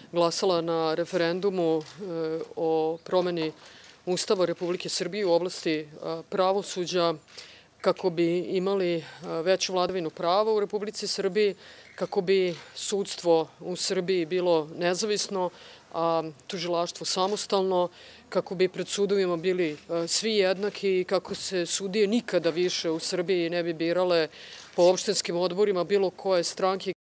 glasala na referendumu o promeni Ustava Republike Srbije u oblasti pravosuđa kako bi imali veću vladavinu prava u Republici Srbiji, kako bi sudstvo u Srbiji bilo nezavisno, a tužilaštvo samostalno, kako bi pred sudovima bili svi jednaki i kako se sudije nikada više u Srbiji ne bi birale po opštinskim odborima bilo koje stranke.